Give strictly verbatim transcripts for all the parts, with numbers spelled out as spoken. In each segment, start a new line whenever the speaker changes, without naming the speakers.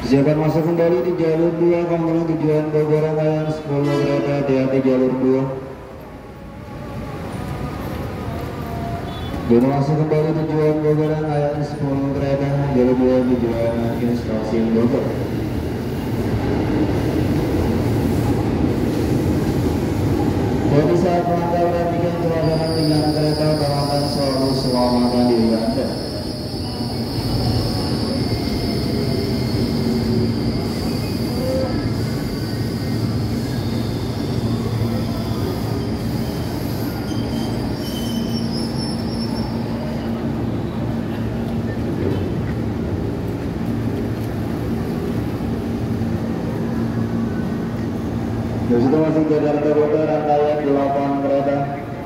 Silakan masuk kembali di jalur dua, kamu tujuan Bogor rangkaian sepuluh kereta, hati-hati jalur dua. Dan masuk kembali tujuan Bogor rangkaian sepuluh kereta, jalur dua tujuan akhir stasiun Bogor. Jadi saat Anda perhatikan suasana dengan kereta, tolongkan selalu selamatkan diri Anda. Di situ masih Jakarta Bogor rangkaian delapan kereta.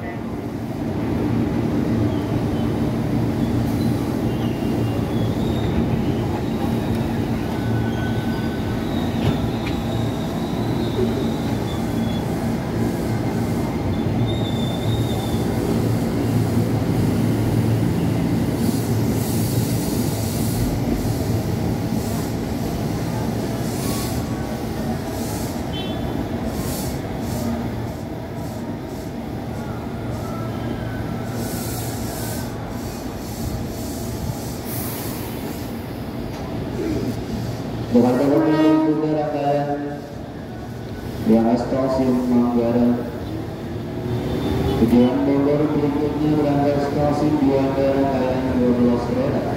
Jakarta Bogor juga rangkaian yang stasiun Manggarai. Tujuan Bogor berikutnya berangkat stasiun Juanda rangkaian dua belas kereta.